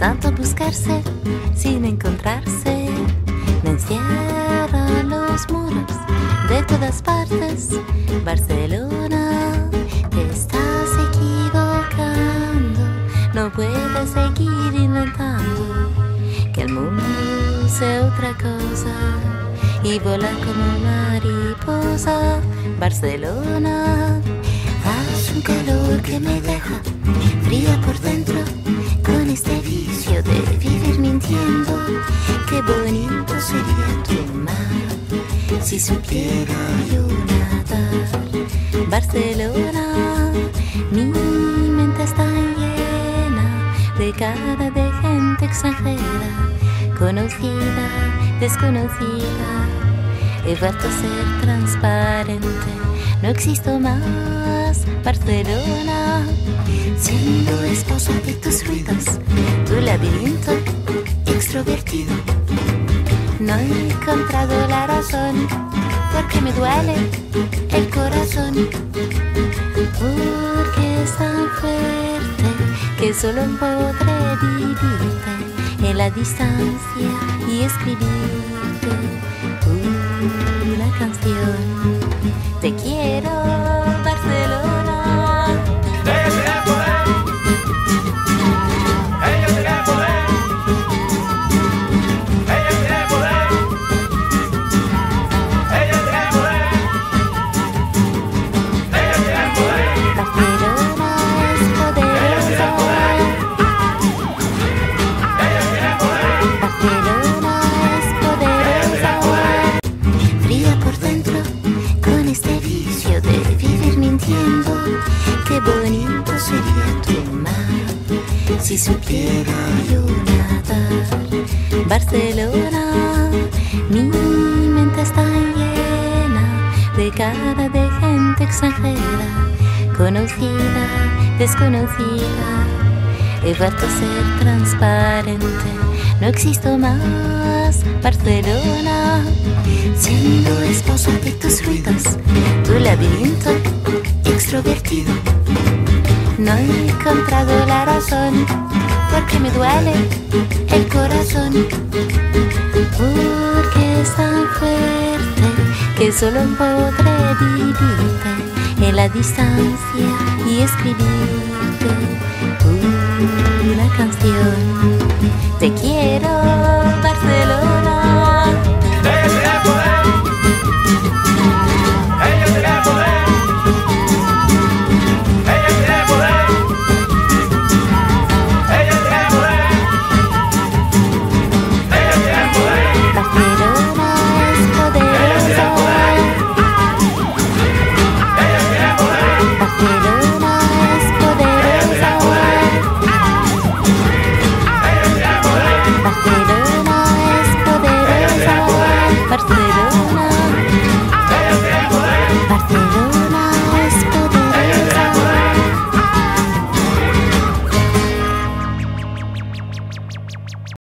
tanto buscarse sin encontrarse. Me encierran los muros de todas partes. Barcelona, te estás equivocando. No puedes seguir inventando que el mundo sea otra cosa y volar como mariposa. Barcelona, hace un calor que me deja fría por dentro, con este vicio de vivir mintiendo. Qué bonito sería tu mar si supiera yo nadar. Barcelona, mi mente está llena de cara de gente extranjera, conocida, desconocida. He vuelto a ser transparente, no existo más. Barcelona, siendo esposa de tus ruidos, tu laberinto extrovertido. No he encontrado la razón, porque me duele el corazón, porque es tan fuerte que solo podré vivirte en la distancia y escribirte una canción. Te quiero, Barcelona. Ella tiene poder. Ella tiene poder. Ella tiene poder. Ella tiene poder. Ella tiene poder. Barcelona es poderosa. Ella tiene poder. Barcelona es poderosa. Fría por dentro, con este vicio de vivir mintiendo. Qué bonito sería tu mar si supiera yo nadar. Barcelona, mi mente está llena de cara de gente extranjera, conocida, desconocida. He vuelto a ser transparente, no existo más. Barcelona, siendo esposa de tus ruidos, tu laberinto extrovertido. No he encontrado la razón, porque me duele el corazón, porque es tan fuerte que solo podré vivirte en la distancia y escribirte una canción. Te quiero,